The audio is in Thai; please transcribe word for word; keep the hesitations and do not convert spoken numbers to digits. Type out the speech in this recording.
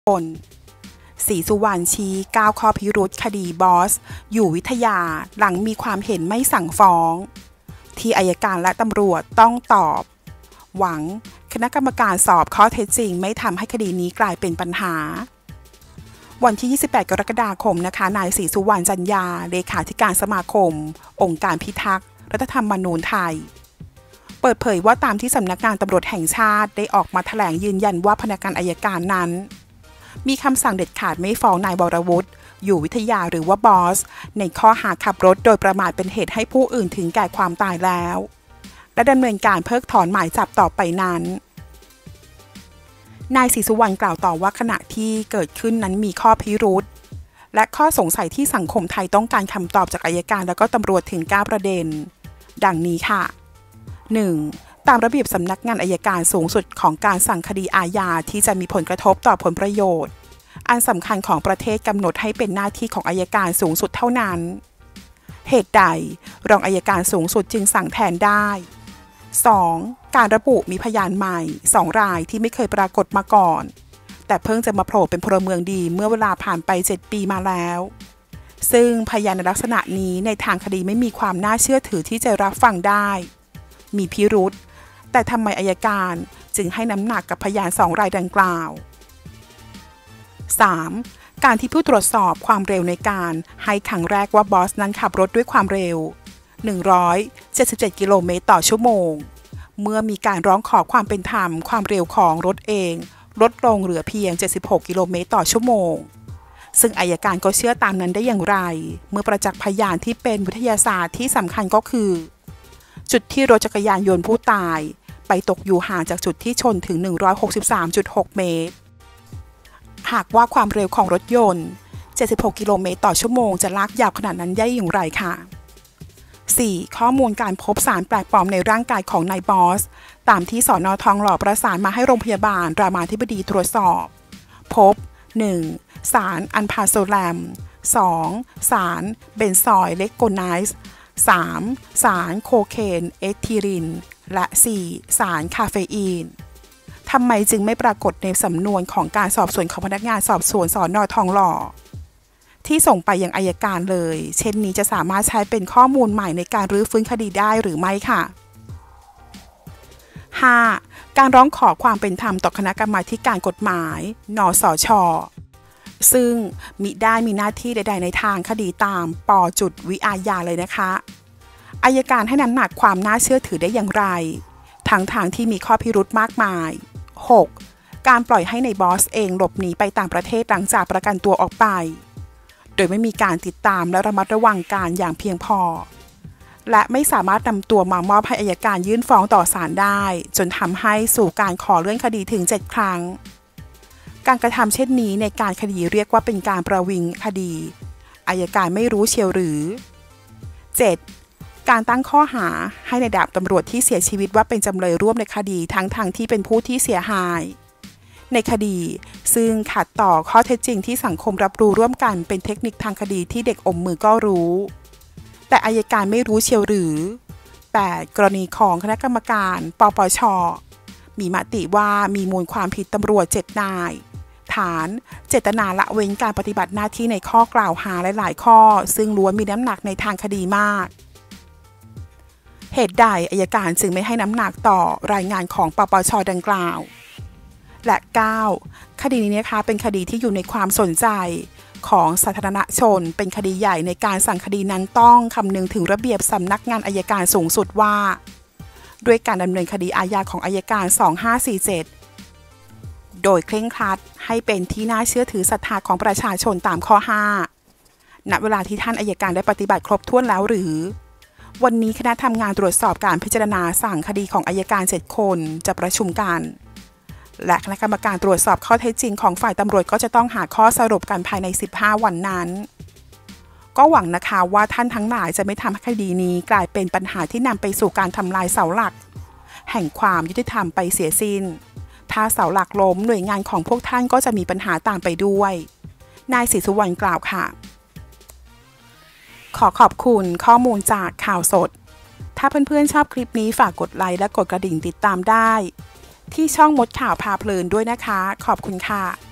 คนศรีสุวรรณชี้เก้าข้อพิรุธคดีบอสอยู่วิทยาหลังมีความเห็นไม่สั่งฟ้องที่อัยการและตำรวจต้องตอบหวังคณะกรรมการสอบข้อเท็จจริงไม่ทำให้คดีนี้กลายเป็นปัญหาวันที่ ยี่สิบแปด กรกฎาคมนะคะนายศรีสุวรรณจันยาเลขาธิการสมาคมองค์การพิทักษ์รัฐธรรมนูญไทยเปิดเผยว่าตามที่สำนักงานตำรวจแห่งชาติได้ออกมาแถลงยืนยันว่าพนักงานอัยการนั้นมีคำสั่งเด็ดขาดไม่ฟ้องนายวรวุฒิอยู่วิทยาหรือว่าบอสในข้อหาขับรถโดยประมาทเป็นเหตุให้ผู้อื่นถึงแก่ความตายแล้วและดำเนินการเพิกถอนหมายจับต่อไปนั้นนายศรีสุวรรณกล่าวต่อว่าขณะที่เกิดขึ้นนั้นมีข้อพิรุธและข้อสงสัยที่สังคมไทยต้องการคำตอบจากอัยการและก็ตำรวจถึงเก้าประเด็นดังนี้ค่ะ หนึ่ง. ตามระเบียบสำนักงานอัยการสูงสุดของการสั่งคดีอาญาที่จะมีผลกระทบต่อผลประโยชน์อันสำคัญของประเทศกำหนดให้เป็นหน้าที่ของอัยการสูงสุดเท่านั้นเหตุใดรองอัยการสูงสุดจึงสั่งแทนได้ สอง. การระบุมีพยานใหม่สองรายที่ไม่เคยปรากฏมาก่อนแต่เพิ่งจะมาโผล่เป็นพลเมืองดีเมื่อเวลาผ่านไปเจ็ดปีมาแล้วซึ่งพยานในลักษณะนี้ในทางคดีไม่มีความน่าเชื่อถือที่จะรับฟังได้มีพิรุธแต่ทำไมอัยการจึงให้น้ำหนักกับพยานสองรายดังกล่าว สาม. การที่ผู้ตรวจสอบความเร็วในการให้ครั้งแรกว่าบอสนั้นขับรถด้วยความเร็วหนึ่งร้อยเจ็ดสิบเจ็ดกิโลเมตรต่อชั่วโมงเมื่อมีการร้องขอความเป็นธรรมความเร็วของรถเองลดลงเหลือเพียงเจ็ดสิบหกกิโลเมตรต่อชั่วโมงซึ่งอัยการก็เชื่อตามนั้นได้อย่างไรเมื่อประจักษ์พยานที่เป็นวิทยาศาสตร์ที่สำคัญก็คือจุดที่รถจักรยานยนต์ผู้ตายไปตกอยู่ห่างจากจุดที่ชนถึง หนึ่งร้อยหกสิบสามจุดหก เมตรหากว่าความเร็วของรถยนต์เจ็ดสิบหกกิโลเมตรต่อชั่วโมงจะลากยาวขนาดนั้นได้อย่างไรค่ะ สี่ ข้อมูลการพบสารแปลกปลอมในร่างกายของนายบอสตามที่สน.ทองหล่อประสานมาให้โรงพยาบาลรามาธิบดีตรวจสอบพบ หนึ่ง. สารอันพาโซแลม สอง. สารเบนซอยเลกโกไนซ์ สาม. สารโคเคนเอทิลินและ สี่. สารคาเฟอีนทำไมจึงไม่ปรากฏในสำนวนของการสอบสวนของพนักงานสอบสวนสน.ทองหล่อที่ส่งไปยังอัยการเลยเช่นนี้จะสามารถใช้เป็นข้อมูลใหม่ในการรื้อฟื้นคดีได้หรือไม่ค่ะ ห้า. การร้องขอความเป็นธรรมต่อคณะกรรมาการกฎหมายนสช.ซึ่งมิได้มีหน้าที่ใดๆในทางคดีตามป.จุดวิอาญาเลยนะคะอัยการให้น้ำหนักความน่าเชื่อถือได้อย่างไรทั้งทางที่มีข้อพิรุธมากมาย หก. การปล่อยให้ในบอสเองหลบหนีไปต่างประเทศหลังจากประกันตัวออกไปโดยไม่มีการติดตามและระมัดระวังการอย่างเพียงพอและไม่สามารถนำตัวมามอบให้อัยการยื่นฟ้องต่อศาลได้จนทำให้สู่การขอเลื่อนคดีถึงเจ็ดครั้งการกระทำเช่นนี้ในการคดีเรียกว่าเป็นการประวิงคดีอัยการไม่รู้เชียวหรือ เจ็ด. การตั้งข้อหาให้ในดาบตำรวจที่เสียชีวิตว่าเป็นจำเลยร่วมในคดีทั้งทางที่เป็นผู้ที่เสียหายในคดีซึ่งขัดต่อข้อเท็จจริงที่สังคมรับรู้ร่วมกันเป็นเทคนิคทางคดีที่เด็กอมมือก็รู้แต่อัยการไม่รู้เชียวหรือ แปด. กรณีของคณะกรรมการปปช.มีมติว่ามีมูลความผิดตำรวจเจ็ดนายฐานเจตนาละเว้นการปฏิบัติหน้าที่ในข้อกล่าวหาหลายๆข้อซึ่งล้วนมีน้ำหนักในทางคดีมากเหตุใดอัยการจึงไม่ให้น้ำหนักต่อรายงานของปปช.ดังกล่าวและ เก้า. คดีนี้นะคะเป็นคดีที่อยู่ในความสนใจของสาธารณชนเป็นคดีใหญ่ในการสั่งคดีนั้นต้องคำนึงถึงระเบียบสำนักงานอัยการสูงสุดว่าด้วยการดำเนินคดีอาญาของอัยการสองห้าสี่เจ็ดโดยเคร่งครัดให้เป็นที่น่าเชื่อถือศรัทธาของประชาชนตามข้อห้าณเวลาที่ท่านอัยการได้ปฏิบัติครบถ้วนแล้วหรือวันนี้คณะทำงานตรวจสอบการพิจารณาสั่งคดีของอัยการเจ็ดคนจะประชุมกันและคณะกรรมการตรวจสอบข้อเท็จจริงของฝ่ายตำรวจก็จะต้องหาข้อสรุปกันภายในสิบห้าวันนั้นก็หวังนะคะว่าท่านทั้งหลายจะไม่ทำให้คดีนี้กลายเป็นปัญหาที่นำไปสู่การทำลายเสาหลักแห่งความยุติธรรมไปเสียสิ้นถ้าเสาหลักล้มหน่วยงานของพวกท่านก็จะมีปัญหาตามไปด้วยนายศรีสุวรรณกล่าวค่ะขอขอบคุณข้อมูลจากข่าวสดถ้าเพื่อนๆชอบคลิปนี้ฝากกดไลค์และกดกระดิ่งติดตามได้ที่ช่องมดข่าวพาเพลินด้วยนะคะขอบคุณค่ะ